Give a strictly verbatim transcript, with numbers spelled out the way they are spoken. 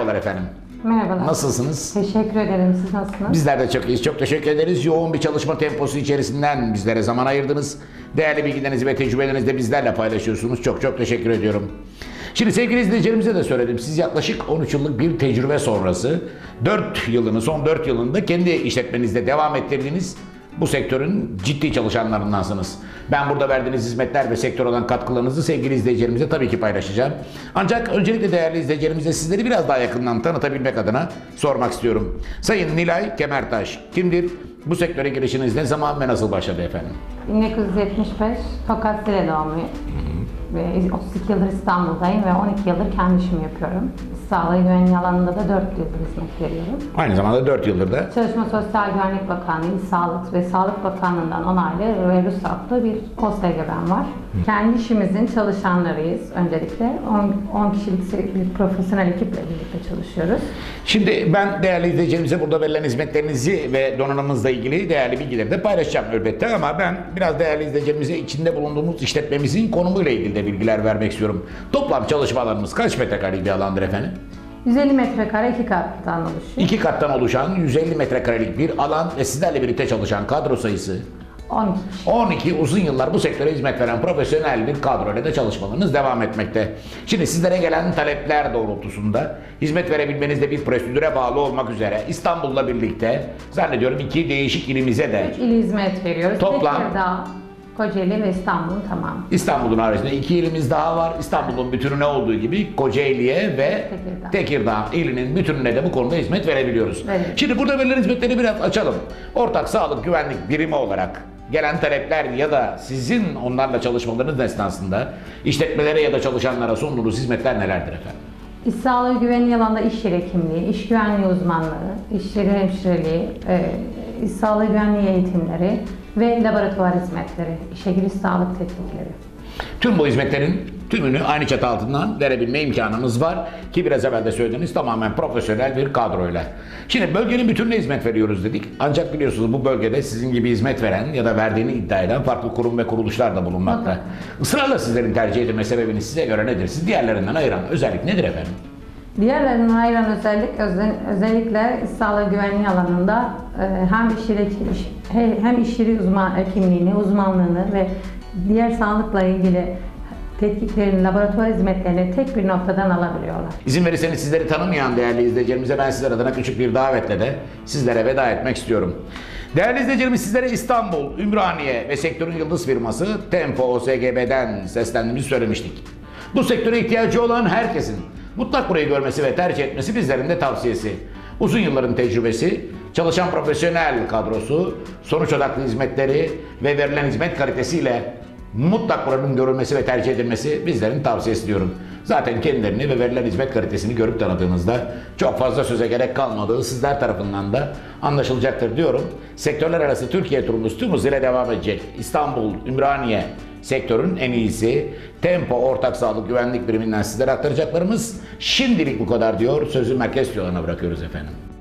Merhabalar efendim. Merhabalar. Nasılsınız? Teşekkür ederim. Siz nasılsınız? Bizler de çok iyiyiz. Çok teşekkür ederiz. Yoğun bir çalışma temposu içerisinden bizlere zaman ayırdınız. Değerli bilgilerinizi ve tecrübelerinizi de bizlerle paylaşıyorsunuz. Çok çok teşekkür ediyorum. Şimdi sevgili izleyicilerimize de söyledim. Siz yaklaşık on üç yıllık bir tecrübe sonrası dört yılını, son dört yılında kendi işletmenizde devam ettirdiğiniz bu sektörün ciddi çalışanlarındansınız. Ben burada verdiğiniz hizmetler ve sektör olan katkılarınızı sevgili izleyicilerimize tabii ki paylaşacağım. Ancak öncelikle değerli izleyicilerimize sizleri biraz daha yakından tanıtabilmek adına sormak istiyorum. Sayın Nilay Kemertaş kimdir? Bu sektöre girişiniz ne zaman ve nasıl başladı efendim? bin dokuz yüz yetmiş beş Tokat Zile doğumluyum. Ve otuz iki yıldır İstanbul'dayım ve on iki yıldır kendi işimi yapıyorum. Sağlık güvenliği alanında da dört yıldır hizmet veriyorum. Aynı zamanda dört yıldır da Çalışma Sosyal Güvenlik Bakanlığı, İl Sağlık ve Sağlık Bakanlığı'ndan onaylı ve ruhsatlı bir O S G B'm var. Kendi işimizin çalışanlarıyız öncelikle. on kişilik bir profesyonel ekiple birlikte çalışıyoruz. Şimdi ben değerli izleyicilerimize burada verilen hizmetlerinizi ve donanımınızla ilgili değerli bilgileri de paylaşacağım elbette ama ben biraz değerli izleyicilerimize içinde bulunduğumuz işletmemizin konumuyla ilgili de bilgiler vermek istiyorum. Toplam çalışmalarımız kaç metrekarelik bir alandır efendim? yüz elli metrekare iki kattan oluşuyor. İki kattan oluşan yüz elli metrekarelik bir alan ve sizlerle birlikte çalışan kadro sayısı on iki kişi. on iki uzun yıllar bu sektöre hizmet veren profesyonel bir kadroyla da çalışmalarınız devam etmekte. Şimdi sizlere gelen talepler doğrultusunda hizmet verebilmenizde bir prosedüre bağlı olmak üzere İstanbul'la birlikte zannediyorum iki değişik ilimize de Üç il hizmet veriyoruz. Toplam- Tekirdağ, Kocaeli ve İstanbul'un tamamı. İstanbul'un haricinde iki ilimiz daha var. İstanbul'un bütününe olduğu gibi Kocaeli'ye ve Tekirdağ. Tekirdağ ilinin bütününe de bu konuda hizmet verebiliyoruz. Evet. Şimdi burada verilen hizmetleri biraz açalım. Ortak sağlık güvenlik birimi olarak gelen talepler ya da sizin onlarla çalışmalarınız esnasında işletmelere ya da çalışanlara sunduğunuz hizmetler nelerdir efendim? İş sağlığı güvenliği alanında iş yeri hekimliği, iş güvenliği uzmanlığı, iş yeri hemşireliği, e, iş sağlığı güvenliği eğitimleri ve laboratuvar hizmetleri, işe giriş sağlık tetkikleri. Tüm bu hizmetlerin tümünü aynı çatı altından verebilme imkanımız var ki biraz evvel de söylediğiniz tamamen profesyonel bir kadroyla. Şimdi bölgenin bütününe hizmet veriyoruz dedik. Ancak biliyorsunuz bu bölgede sizin gibi hizmet veren ya da verdiğini iddia eden farklı kurum ve kuruluşlar da bulunmakta. Evet. Israrla sizlerin tercih edilme sebebiniz size göre nedir? Siz diğerlerinden ayıran özellik nedir efendim? Diğerlerinden ayıran özellik özel- özellikle iş sağlığı güvenliği alanında e, hem iş yeri, iş- he- hem iş yeri uzman hekimliğini, uzmanlığını ve diğer sağlıkla ilgili tetkiklerini, laboratuvar hizmetlerini tek bir noktadan alabiliyorlar. İzin verirseniz sizleri tanımayan değerli izleyicilerimize ben sizler adına küçük bir davetle de sizlere veda etmek istiyorum. Değerli izleyicilerimiz sizlere İstanbul, Ümraniye ve sektörün yıldız firması Tempo O S G B'den seslendiğimizi söylemiştik. Bu sektöre ihtiyacı olan herkesin mutlak burayı görmesi ve tercih etmesi bizlerin de tavsiyesi. Uzun yılların tecrübesi, çalışan profesyonel kadrosu, sonuç odaklı hizmetleri ve verilen hizmet kalitesiyle mutlak buranın görülmesi ve tercih edilmesi bizlerin tavsiyesi diyorum. Zaten kendilerini ve verilen hizmet kalitesini görüp tanıdığınızda çok fazla söze gerek kalmadığı sizler tarafından da anlaşılacaktır diyorum. Sektörler arası Türkiye turumuz tüm hızıyla devam edecek. İstanbul, Ümraniye sektörün en iyisi Tempo Ortak Sağlık Güvenlik Biriminden sizlere aktaracaklarımız şimdilik bu kadar diyor. Sözü merkez stüdyolarına bırakıyoruz efendim.